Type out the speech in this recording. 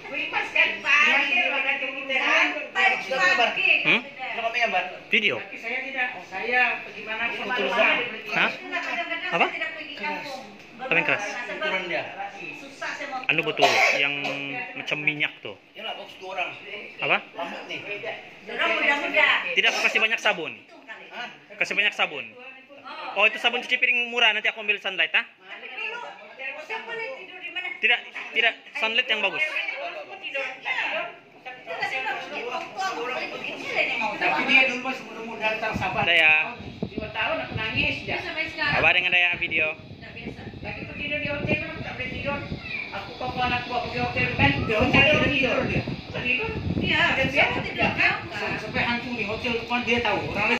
Hmm? Video? Saya tidak. Saya bagaimana pun. Hah? Apa? Paling keras. Anu betul, yang macam minyak tuh. Apa? Tidak, aku kasih banyak sabun. Kasih banyak sabun. Oh, itu sabun cuci piring murah, nanti aku ambil Sunlight, ha? Tidak, tidak, Sunlight yang bagus. Tapi dia dulu pas muda-muda datang sabar. Ada ya. 2 tahun aku nangis ya. Apa dengan ada ya video? Lagi aku tidur di hotel kan tak boleh tidur. Aku bawa anakku aku di hotel kan di hotel tidur dia. Tidur. Iya, dan dia tidur kan. Sampai hantu di hotel depan dia tahu. Orang